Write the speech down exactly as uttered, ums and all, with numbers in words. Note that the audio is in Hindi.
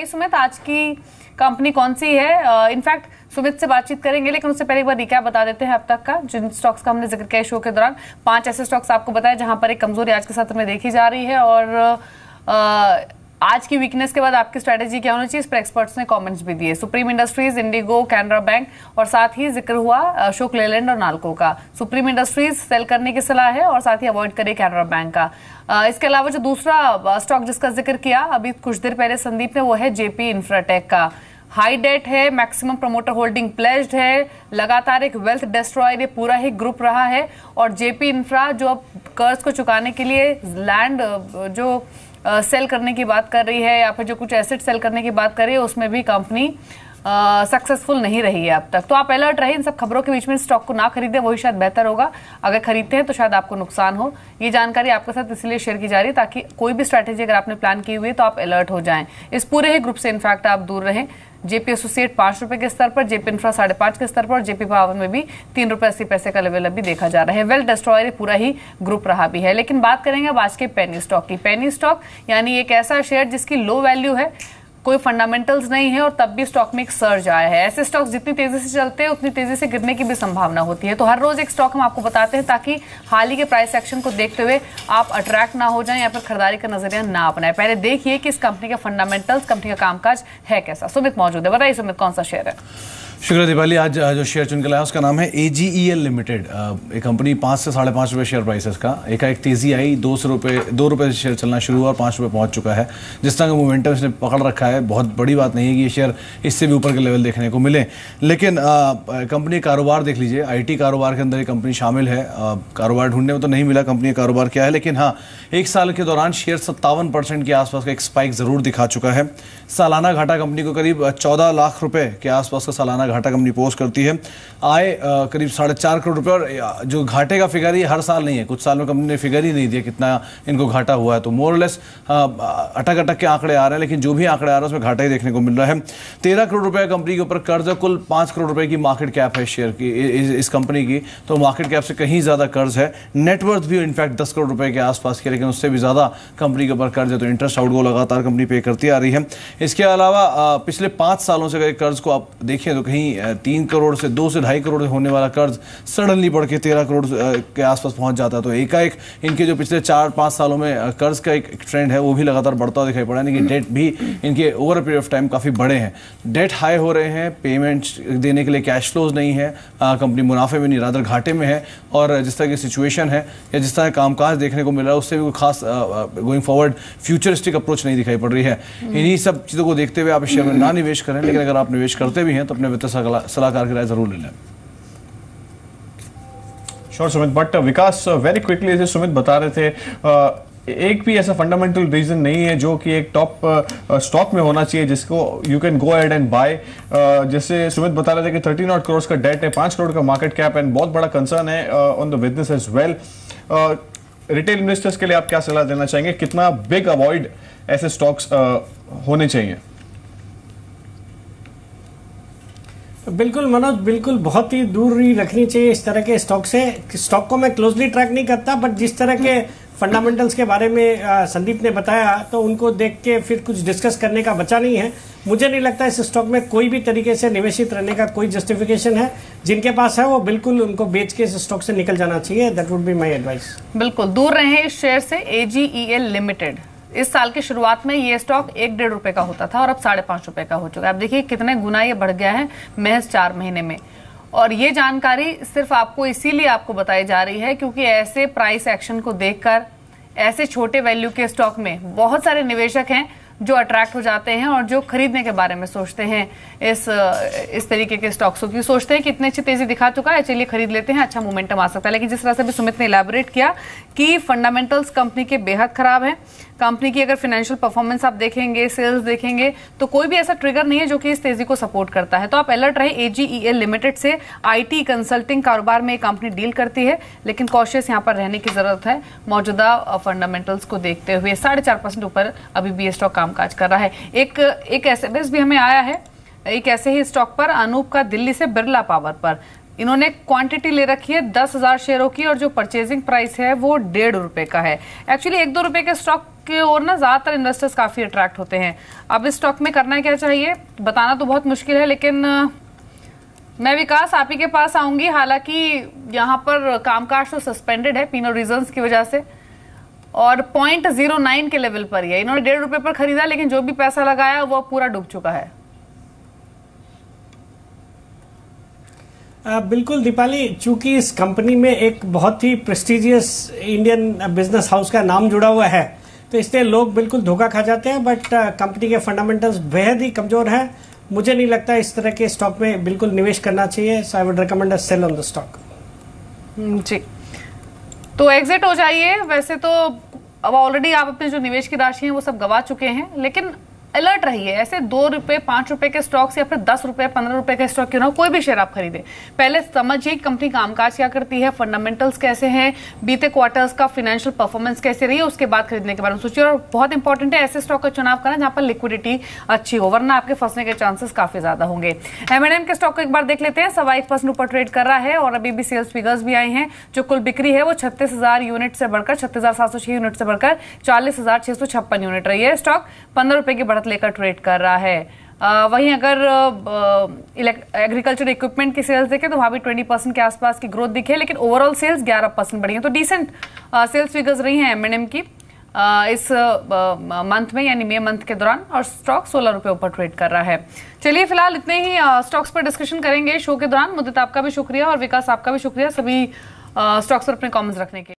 बताइए सुमित, आज की कंपनी कौन सी है? इनफैक्ट uh, सुमित से बातचीत करेंगे, लेकिन उससे पहले एक बार रिकैप बता देते हैं अब तक का जिन स्टॉक्स का हमने जिक्र किया शो के दौरान। पांच ऐसे स्टॉक्स आपको बताया जहां पर एक कमजोरी आज के सत्र में देखी जा रही है, और uh, आज की वीकनेस के बाद आपकी स्ट्रैटेजी क्या होनी चाहिए, इस पर एक्सपर्ट्स ने कमेंट्स भी दिए। Supreme Industries, IndiGo, Canara bank और साथ ही जिक्र हुआ अशोक लेलैंड और नाल्को का। सुप्रीम इंडस्ट्रीज सेल करने की सलाह है और साथ ही अवॉइड करिए कैनरा बैंक का। इसके अलावा जो दूसरा स्टॉक जिसका जिक्र किया अभी कुछ देर पहले संदीप ने, वो है जेपी इंफ्राटेक का। हाई डेट है, मैक्सिमम प्रमोटर होल्डिंग प्लेज्ड है, लगातार एक वेल्थ डिस्ट्रॉयर ये पूरा ही ग्रुप रहा है, और जेपी इंफ्रा जो अब कर्ज को चुकाने के लिए लैंड जो सेल uh, करने की बात कर रही है या फिर जो कुछ एसेट सेल करने की बात कर रही है, उसमें भी कंपनी सक्सेसफुल uh, नहीं रही है अब तक। तो आप अलर्ट रहे, इन सब खबरों के बीच में स्टॉक को ना खरीदें, वही शायद बेहतर होगा। अगर खरीदते हैं तो शायद आपको नुकसान हो। ये जानकारी आपके साथ इसलिए शेयर की जा रही है ताकि कोई भी स्ट्रैटेजी अगर आपने प्लान की हुई है तो आप अलर्ट हो जाएं। इस पूरे ही ग्रुप से इनफैक्ट आप दूर रहें। जेपी एसोसिएट पांच रुपए के स्तर पर, जेपी इंफ्रा साढ़े पांच के स्तर पर, और जेपी पावर में भी तीन रुपए अस्सी पैसे का लेवल अभी देखा जा रहा है। वेल डिस्ट्रॉयर पूरा ही ग्रुप रहा भी है। लेकिन बात करेंगे अब आज के पेनी स्टॉक की। पेनी स्टॉक यानी एक ऐसा शेयर जिसकी लो वैल्यू है, कोई फंडामेंटल्स नहीं है, और तब भी स्टॉक में एक सर्ज आया है। ऐसे स्टॉक्स जितनी तेजी से चलते हैं उतनी तेजी से गिरने की भी संभावना होती है। तो हर रोज एक स्टॉक हम आपको बताते हैं ताकि हाल ही के प्राइस एक्शन को देखते हुए आप अट्रैक्ट ना हो जाएं या फिर खरीदारी का नजरिया ना अपनाएं। पहले देखिए कि इस कंपनी के फंडामेंटल्स, कंपनी का कामकाज है कैसा। सुमित मौजूद है, बताइए सुमित कौन सा शेयर है? शुक्रिया दीपाली। आज जो शेयर चुन के लाया उसका नाम है A G E L limited. एक कंपनी पाँच से साढ़े पाँच रुपये शेयर प्राइस है इसका। एक एक तेजी आई, दो सौ रुपये दो रुपये से शेयर चलना शुरू हुआ और पाँच रुपये पहुंच चुका है। जिस तरह का मोमेंटम इसने पकड़ रखा है, बहुत बड़ी बात नहीं है कि ये शेयर इससे भी ऊपर के लेवल देखने को मिले। लेकिन कंपनी कारोबार देख लीजिए, आई टी कारोबार के अंदर ये कंपनी शामिल है। आ, कारोबार ढूंढने में तो नहीं मिला कंपनी का कारोबार क्या है, लेकिन हाँ, एक साल के दौरान शेयर सत्तावन परसेंट के आसपास का एक स्पाइक जरूर दिखा चुका है। सालाना घाटा कंपनी को करीब चौदह लाख रुपए के आसपास का सालाना घाटा कंपनी पोस्ट करती है। आय करीब साढ़े चार करोड़ रुपए, और जो घाटे का फिगर ये हर साल नहीं है, कुछ साल में कंपनी ने फिगर ही नहीं दिया कितना इनको घाटा हुआ है। तो मोर लेस अटक अटक के आंकड़े आ रहे हैं, लेकिन जो भी आंकड़े आ रहे हैं उसमें घाटा ही देखने को मिल रहा है। तेरह करोड़ रुपए कंपनी के ऊपर कर्ज है, कुल पांच करोड़ रुपए की मार्केट कैप है शेयर की, इस, इस कंपनी की। तो मार्केट कैप से कहीं ज्यादा कर्ज है। नेटवर्थ भी इनफैक्ट दस करोड़ रुपए के आसपास की, लेकिन उससे भी ज्यादा कंपनी के ऊपर कर्ज है। तो इंटरेस्ट आउटगो लगातार कंपनी पे करती आ रही है। इसके अलावा पिछले पांच सालों से अगर कर्ज को आप देखें तो कहीं तीन करोड़ से दो से ढाई करोड़ होने वाला कर्ज सडनली बढ़ के तेरह करोड़ के आसपास पहुंच जाता है। तो एकाएक इनके जो पिछले चार पांच सालों में कर्ज का एक ट्रेंड है वो भी लगातार बढ़ता दिखाई पड़ा है। लेकिन डेट भी इनके over a period of time काफी बड़े हैं। डेट हाई हो रहे हैं, पेमेंट देने के लिए कैश फ्लोज नहीं है, कंपनी मुनाफे में नहीं रादर घाटे में है। और जिस तरह की सिचुएशन है या जिस तरह कामकाज देखने को मिल रहा है उससे भी कोई खास गोइंग फॉरवर्ड फ्यूचरिस्टिक अप्रोच नहीं दिखाई पड़ रही है। इन्हीं सब चीजों को देखते हुए आप इस शेयर में ना निवेश करें, लेकिन अगर आप निवेश करते भी हैं तो अपने वित्त सलाहकार की राय जरूर ले लें। Sure Sumit, but Vikas very quickly जैसे सुमित बता रहे थे, uh, एक भी ऐसा फंडामेंटल रीजन नहीं है जो कि एक टॉप स्टॉक uh, में होना चाहिए जिसको you can go ahead and buy. जैसे सुमित बता रहे थे कि थर्टीन नॉट करोड़ का डेट है, पांच करोड़ का मार्केट कैप एंड बहुत बड़ा कंसर्न है on the business as well. Retail investors के लिए आप क्या सलाह देना चाहेंगे, कितना बिग अवॉइड ऐसे स्टॉक्स uh, होने चाहिए? बिल्कुल मनोज, बिल्कुल बहुत ही दूरी रखनी चाहिए इस तरह के स्टॉक से। स्टॉक को मैं क्लोजली ट्रैक नहीं करता, बट जिस तरह के फंडामेंटल्स के बारे में आ, संदीप ने बताया तो उनको देख के फिर कुछ डिस्कस करने का बचा नहीं है। मुझे नहीं लगता इस स्टॉक में कोई भी तरीके से निवेशित रहने का कोई जस्टिफिकेशन है। जिनके पास है वो बिल्कुल उनको बेच के इस स्टॉक से निकल जाना चाहिए। That would be my advice. बिल्कुल दूर रहे इस शेयर से। ए जी ई एल लिमिटेड, इस साल की शुरुआत में ये स्टॉक एक डेढ़ रुपए का होता था और अब साढ़े पांच रुपए का हो चुका है। अब देखिए कितने गुना ये बढ़ गया है महज चार महीने में। और ये जानकारी सिर्फ आपको इसीलिए आपको बताई जा रही है क्योंकि ऐसे प्राइस एक्शन को देखकर ऐसे छोटे वैल्यू के स्टॉक में बहुत सारे निवेशक हैं जो अट्रैक्ट हो जाते हैं और जो खरीदने के बारे में सोचते हैं। इस इस तरीके के स्टॉक्स की सोचते हैं कि इतनी अच्छी तेजी दिखा चुका है, चलिए खरीद लेते हैं, अच्छा मोमेंटम आ सकता है। लेकिन जिस तरह से भी सुमित ने इलैबोरेट किया कि फंडामेंटल्स कंपनी के बेहद खराब है। कंपनी की अगर फाइनेंशियल परफॉर्मेंस आप देखेंगे, सेल्स देखेंगे, तो कोई भी ऐसा ट्रिगर नहीं है जो कि इस तेजी को सपोर्ट करता है। तो आप अलर्ट रहे। A G E L limited से आईटी कंसल्टिंग कारोबार में एक कंपनी डील करती है, लेकिन कॉशियस यहाँ पर रहने की जरूरत है मौजूदा फंडामेंटल्स को देखते हुए। साढ़े चार परसेंट ऊपर अभी भी स्टॉक कामकाज कर रहा है। एक एक एसएमएस भी हमें आया है एक ऐसे ही स्टॉक पर, अनूप का, दिल्ली से, बिरला पावर पर। इन्होंने क्वांटिटी ले रखी है दस हजार शेयरों की और जो परचेजिंग प्राइस है वो डेढ़ रुपए का है। एक्चुअली एक दो रुपए के स्टॉक के ओर ना ज्यादातर इन्वेस्टर्स काफी अट्रैक्ट होते हैं। अब इस स्टॉक में करना क्या चाहिए बताना तो बहुत मुश्किल है, लेकिन मैं विकास आप ही के पास आऊंगी। हालांकि यहाँ पर कामकाज तो सस्पेंडेड है तीनों रीजंस की वजह से, और पॉइंट जीरो नाइन के लेवल पर ही है। इन्होंने डेढ़ रुपए पर खरीदा, लेकिन जो भी पैसा लगाया वो पूरा डूब चुका है। आ, बिल्कुल दीपाली, चूंकि इस कंपनी में एक बहुत ही प्रेस्टिजियस इंडियन बिजनेस हाउस का नाम जुड़ा हुआ है, तो इसलिए लोग बिल्कुल धोखा खा जाते हैं। बट कंपनी के फंडामेंटल्स बेहद ही कमजोर है। मुझे नहीं लगता इस तरह के स्टॉक में बिल्कुल निवेश करना चाहिए। So I would recommend a sell on the stock. जी, तो एग्जिट हो जाइए। वैसे तो अब ऑलरेडी आप अपने जो निवेश की राशि है वो सब गवा चुके हैं, लेकिन अलर्ट रहिए। ऐसे दो रुपए पांच रुपए के स्टॉक्स या फिर दस रुपए पंद्रह रुपए के स्टॉक क्यों ना हो, कोई भी शेयर आप खरीदे, पहले समझिए कंपनी कामकाज क्या करती है, फंडामेंटल्स कैसे हैं, बीते क्वार्टर्स का फाइनेंशियल परफॉर्मेंस कैसे रही है, उसके बाद खरीदने के बारे में सोचिए। और बहुत इंपॉर्टेंट है ऐसे स्टॉक का चुनाव करना जहां पर लिक्विडिटी अच्छी हो, वरना आपके फंसने के चांसेस काफी ज्यादा होंगे। एम एंड एम के स्टॉक को एक बार देख लेते हैं। सवा एक परसेंट ऊपर ट्रेड कर रहा है और अभी भी सेल्स फिगर्स भी आए हैं। जो कुल बिक्री है वो छत्तीस हजार यूनिट से बढ़कर छत्तीस हजार सात सौ छह यूनिट से बढ़कर चालीस हजार छह सौ छप्पन यूनिट रही है। स्टॉक पंद्रह रुपए की बढ़त लेकर ट्रेड कर रहा है। आ, वहीं अगर एग्रीकल्चर इक्विपमेंट की सेल्स देखें तो वहां भी बीस परसेंट के आसपास की ग्रोथ दिखे, लेकिन ओवरऑल सेल्स ग्यारह परसेंट बढ़ी है। तो डिसेंट सेल्स फिगर्स रही हैं एम एंड एम की आ, इस मंथ में, यानी मई मंथ के दौरान, और स्टॉक सोलह रुपए ऊपर ट्रेड कर रहा है। चलिए फिलहाल इतने ही स्टॉक्स पर डिस्कशन करेंगे शो के दौरान। मुद्दत आपका भी शुक्रिया और विकास आपका भी शुक्रिया सभी स्टॉक्स पर अपने कमेंट्स रखने के लिए।